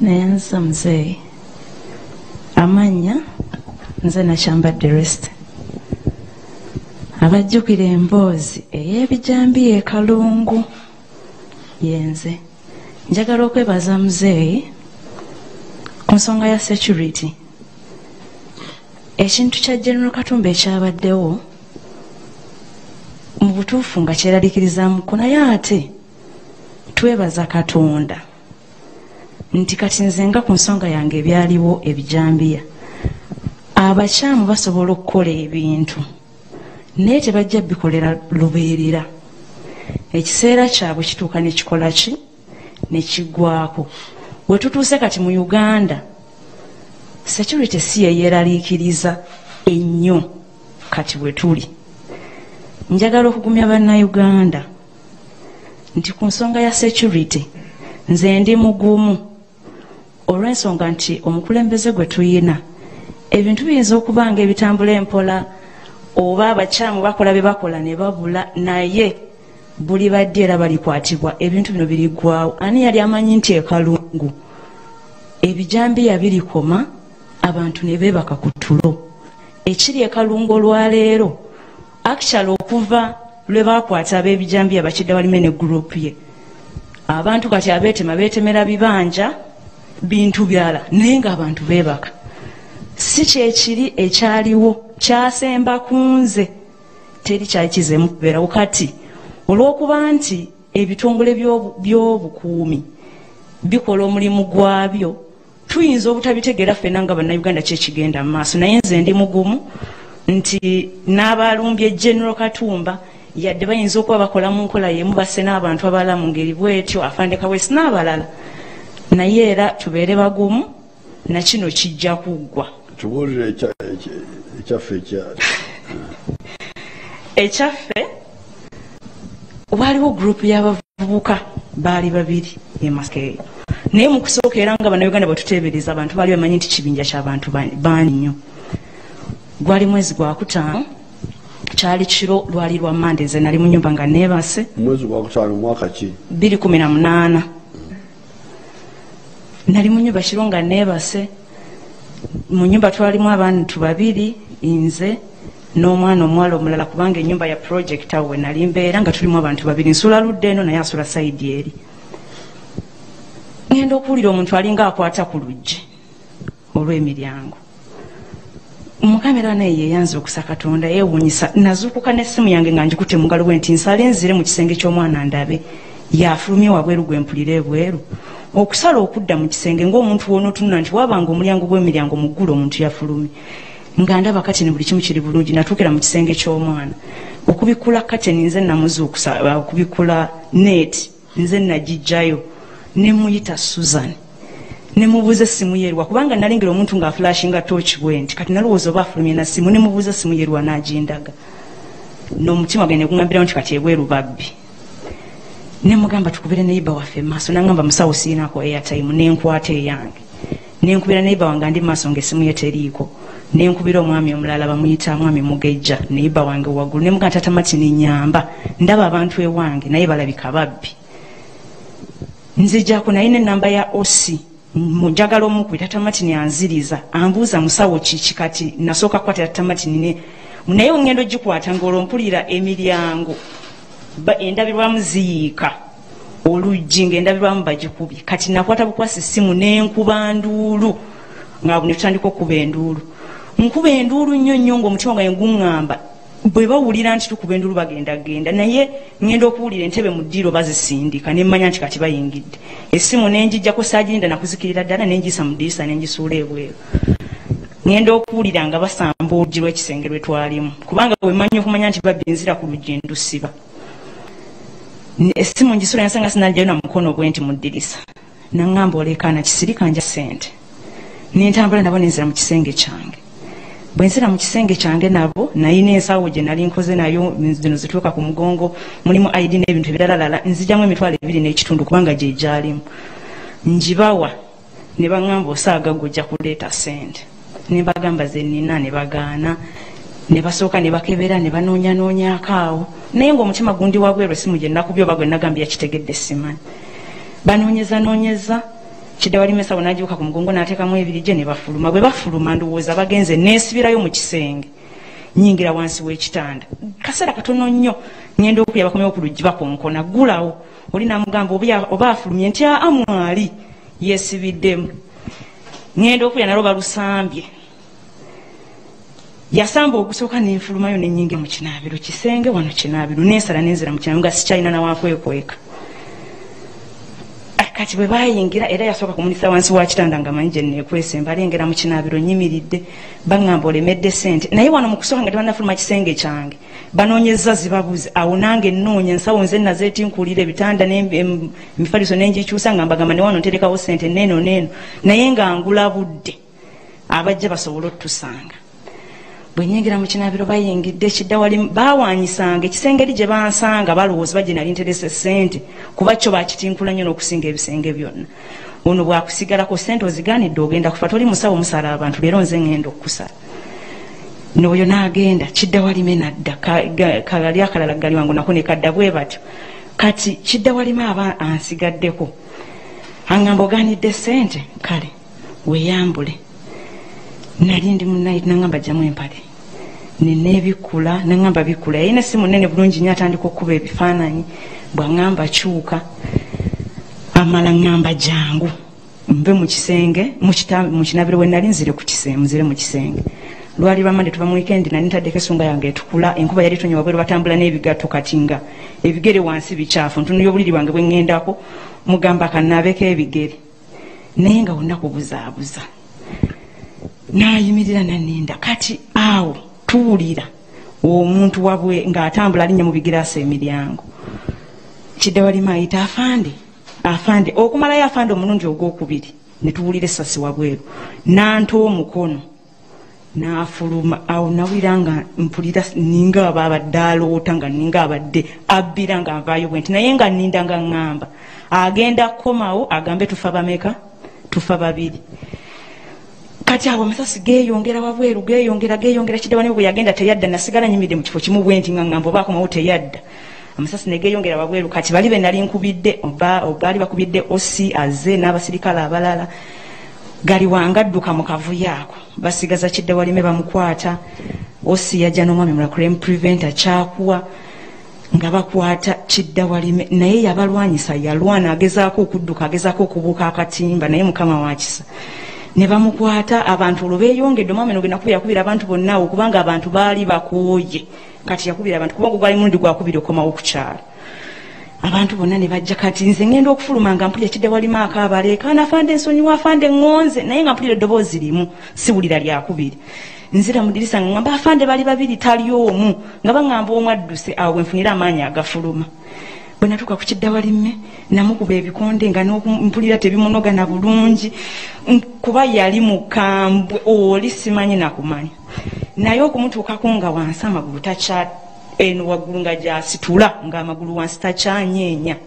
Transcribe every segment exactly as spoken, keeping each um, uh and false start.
Nayanza mzee amanya nze nakyambadde rest abajjukira emboozi ey'ebijambiya e Kalungu yenze. Njagala okwebaza muzeeyi ku nsonga ya security. Ekintu kya General Katumba ekyabaddewo mu butuufu nga kyeraliikirizamuko, naye ate twebaza Katonda nti kati nze nga ku nsonga yange ebyaliwo ebijambiya abakyamu basobola okukola ebintu naye tebajja bikolera lubeerera. Ekiseera kyabwe kituuka ne kikola ki ne kiggwako. We tutuuse kati mu Uganda security si yeeraliikiriza ennyo kati we tuli. Njagala okugumya bannayuganda nti ku nsonga ya security nze ndi mugumu olw'ensonga nti omukulembeze gwe tuyina ebintu biyinza okuba nga ebitambula empola oba abakyamu bakola bye bakola ne babula, naye buli badde era balikwatibwa ebintu bino biriggwawo. Ani yali amanyi nti e Kalungu ebijambiya birikoma abantu ne beebaka ku tulo? Ekiri e Kalungu olwaleero actually okuva lwe bakwata ab'ebijambiya bakidda balime ne group ye, abantu kati abeetema beetemera bibanja bintu byala naye nga abantu beebaka. Si kyekiri ekyaliwo kyasemba kunze teri kyali kizeemu kubeerawo. Kati olw'okuba nti ebitongole by'obukuumi bikola omulimu gwabyo tuyinza obutabitegeera ffenna nga bannayuganda kyekigenda mu maaso, naye nze ndi mugumu nti n'abalumbye General Katumba yadde bayinza okuba bakola mu nkola yemu basse n'abantu abalala mu ngeri bwetyo Afande Kaweesi n'abalala, naye era tubeere bagumu na kino kijja kuggwa. Tubuulire ekyaffe ekyali ekyaffe waliwo gurupu y'abavubuka baali babiri e Maskeyo, naye mu kusooka era nga bannayuganda bwe tuteebereza abantu baali bamanyi nti kibinja ky'abantu baani nnyo. Gwali mwezi gwa kutaano kyali kiro lwali lwa Mande, nze nali mu nnyumba nga neebase. Mwezi gwa kutaano mwaka ki? bbiri kumi na munaana. Nali mu nnyumba kiro nga neebase. Mu nnyumba twalimu abantu babiri, nze n'omwana omuwala omulala, kubanga ennyumba ya project awo we nali mbeera nga tulimu abantu babiri, nsula ludde eno naye asula sayidi eri. Ngenda okuwulira omuntu alinga akwata ku luggi olw'emiryango. Omukamera naye yeeyanze okusa Katonda yeewuunyisa. Nazuukuka n'essimu yange nga ngikutte mu ngalo bwe nti nsale nzire mu kisenge ky'omwana ndabe yafulumye wabweru gwe mpulira ebweru. Okusala okudda mu kisenge ng'omuntu wona otunula nti wabanga omulyango gw'emiryango mu ggulu omuntu yafulumye. Nga ndaba kateni buli kimu kiri bulungi. Natuukira mu kisenge ky'omwana okubikula kateni nze namuzuukusa, okubikula neeti nze nagijjayo ne muyita Susan ne mubuuza essimu yerwa, kubanga nalengera omuntu nga flashinga torch bwe nti kati nalowooza oba afulumye na ssimu, ne mubuuza essimu yerwa n'agindaga. N'omutima gwe ne gungambirawo nti kati ebweru babbi. Ne mugamba tukubire neiba waffe maaso, n'angamba musawo siinako airtime, n'enkwata eyange. N'enkubira neiba wange ndi maaso ng'essimu ye teriiko. N'enkubira omwami omulala bamuyita mwami Mugejja, neiba wange waggulu. Ne mugamba Taata Martin nnyamba, ndaba abantu ewange naye balabika babbi. Nzijjako naye n'ennamba ya O C njagala omukubi Taata Martin anziriza ambuuza musawo kiki, kati nasooka kukwata Taata Martin ne naye ngendo gikwata ng'olwo mpulira emiryango endabirwamu ziyiika oluggi ng'endabirwamu bagikubye. Kati nakwata bukwasi essimu n'enkuba nduulu nga ne tutandika okuba enduulu. Nkuba enduulu nnyo nnyo ng'omutima gwange guŋŋamba bwe bawulira nti tukuba enduulu bagenda genda, naye ngenda okuwulira entebe mu ddiiro bazisindika ne mmanya nti kati bayingidde. Essimu n'engijjako saagirinda nakuzikirira ddala n'engiyisa mu ddiisa n'engisuula ebweru. Ngenda okuwulira nga basamba oluggi lw'ekisenge lwe twalimu, kubanga bwe mmanyi okumanya nti babbi nzira ku luggi ndusiba. Essimu ngisula nsanga sinalyayo na mukono gwe nti mu ddirisa. Naŋŋamba olekaana kisirika nja ssente. N'entambula nabo nenzira mu kisenge kyange. Bwe nzira mu kisenge kyange nabo nayina ensawo gye nali nkoze nayo zino zituuka ku mugongo, mulimu I D n'ebintu ebiralalala, nzijjamu emitwalo ebiri n'ekitundu kubanga gye gyalimu. Njibawa ne baŋŋamba osaaga gojja kuleeta ssente. Ne bagamba ze nnina ne bagaana. Ne basooka ne bakebera ne banoonyanoonyaako awo, naye ng'omutima gundi wabweru essimu gye nakubye oba gwe nagambye yakitegedde simanyi. Banoonyeza noonyeza Kidda Walime sawo najuka ku mugongo n'ateekamu ebiri gye ne bafuluma. Bwe bafuluma ndowooza bagenze neesibirayo mu kisenge. Nyingira wansi w'ekitanda. Kaseera katono nnyo ngenda okuyaba bakomyewo ku luggi bakonkona ggulawo. Oli namugamba oba afulumye nti amwali yeesibiddemu. Ngenda okuya nalo balusambye. Yasamba ogusooka n'enfulumayo n'ennyingira mu kinaabiro kisenge wano kinaabiro neesala n'enzira mu kinaabiro nga sikyalina nawakwekweka. Kati bwe bayingira era yasooka kumunisa wansi wa kitanda nga manyi gye neekwese mbalengera mu kinaabiro nyimiridde baŋŋamba olemedde ssente naye wano mu kusooka nga tebannafuluma kisenge kyange banoonyezza zibabuze awo nange nnoonya ensawo nze nazeetinkuulira ebitanda emifaliso n'engikyusa nga mbagamba ne wano nterekawo ssente neeno neeno naye nga ngulabudde abajja basobole otutusanga. Bwe nyingira mu kinaabiro bayingidde Kidda Walime baawanyisanga ekisenge eri gye bansanga balowooza bagye nali nterese ssente kuba kyo bakitinkula nnyo n'okusinga ebisenge byonna. Ono bwakusigalako ssente ozigaanidde ogenda kufa toli musawo musala abantu leero nze ngenda okusala. N'oyo n'agenda Kidda Walime nadda kagali akalala gali wangu nako ne kadda bwe batyo. Kati Kidda Walime aba ansigaddeko aŋŋamba ogaanidde ssente kale weeyambule. Nali ndi munaiti nangamba jamu empale neneebikula nangamba bikula yayina simu nene bulungi nnyo atandika okuba ebifaananyi bw'aŋŋamba kyuka amala ŋŋamba jangu mbe mu kisenge mu kinaabiro we nali nzire ku kisenge nzire mu kisenge. Lwali lwamande tuva mu wikendi nali ntaddeko essunga yange etukula enkuba yali tonnya wabweru batambula n'ebigatto kati nga ebigere wansi bikyafu ntunuulira obuliri bwange bwe ŋŋendako mugamba kannaabeko ebigere naye nga wonna kubuzaabuza. Nayimirira naninda kati awo tuwulira omuntu wabwe ng'atambula alinnya mu bigiraasi emiryango. Kidda Walime ayita afande afande okumalayo afande omulundi ogwokubiri ne tuwulira essasi wabweru n'anta omukono n'afuluma. Awo nawulira nga mpulira ninga aba abadde aloota nga ninga abadde abbira nga nvaayo bwe nti naye nga nninda nga ŋŋamba agenda kukomawo agambe tufa bameka tufa babiri. Kati awo amasasi geeyongera wabweru geeyongera geeyongera Kidda Walime bwe yagenda teyadda nasigala nyimiridde mu kifo kimu bwe nti nga ŋŋamba oba akomawo teyadda. Amasasi ne geeyongera wabweru kati bali be nali nkubidde oba baali bakubidde osi aze n'abasirikale abalala gali wangadduka mu kavuyo ako basigaza Kidda Walime bamukwata. Osi yajja n'omwami mula crime preventer kyakuwa nga bakwata Kidda Walime naye yabalwanyisa yalwana agezaako okudduka agezaako okubuuka akatimba naye mukama wakisa ne bamukwata. Abantu olwo beeyongedde omwami no genda kubira kubira abantu bonna awo kubanga abantu baali bakooye kati yakubira abantu kubanga gwali mulundi gwakubira okomawo ku kyalo. Abantu bonna ne bajja kati nze ngenda okufuluma nga mpulira Kidda Walime akaabaleeka anafande ensonyiwa afande ŋŋonze naye nga mpulira eddoboozi limu siwulira lyakubiri. Nzira mu ddirisa nga ŋŋamba afande bali babiri tali omu nga baŋŋamba omu adduse awo bwe nfunira amaanyi agafuluma. Bwe natuuka ku Kidda Walime namukuba ebikonde nga mpulira tebimunogana bulungi kuba yali mukambwe oli simanyi nakumanya naye okumutuukako nga wansi amagulu takya eno waggulu nga gyasitula ng'amagulu wansi takyanyeenya.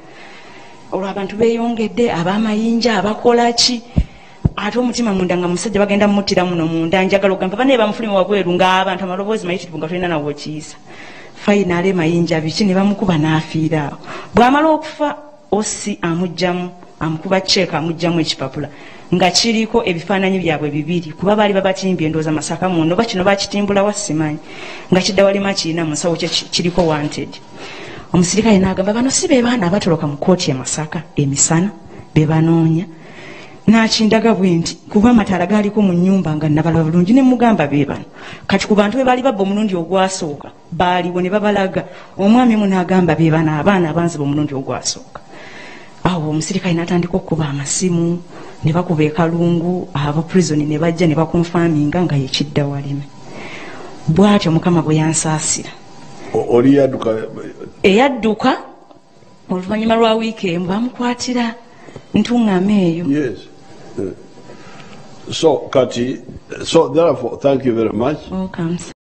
Olwo abantu beeyongedde ab'amayinja abakola ki ate omutima munda nga musajja bagenda mmuttira muno munda njagala ogamba banaye bamufuluma wabweru ng'abantu amaloboozi mayitirivu nga tulina nawo kiisa. Fayinaale mayinja biki ne bamukuba n'afiira awo. Bw'amala okufa osi amugjamu amukuba ceeka amugjamu ekipapula nga kiriko ebifaananyi byabwe bibiri kuba baali babatimbye endooza Masaka muno oba kino bakitimbula wa simanyi nga Kidda Walime kirina mu nsawo kye kiriko wanted. Omusirikale n'agamba bano si be baana abatoloka mu kkooti e Masaka emisana be banoonya. N'akindaga bwe nti kuba amataala gaaliko mu nnyumba nga nabalaba bulungi ne mugamba be bano kati ku bantu be baali babba omulundi ogwasooka baaliwo ne babalaga. Omwami mu n'agamba be bano abaana abanziba omulundi ogwasooka. Awo omusirikale n'atandika okuba amasimu ne bakuba ekalungu aba prison ne bajja ne bakonfaminga nga ye Kidda Walime. Bw'atyo mukama bwe yansaasira. Oli yadduka eyadduka oluvannyuma lwa wiiki emu bamukwatira ntuŋŋama eyo. Yes. Uh, so kati so therefore thank you very much. Welcome.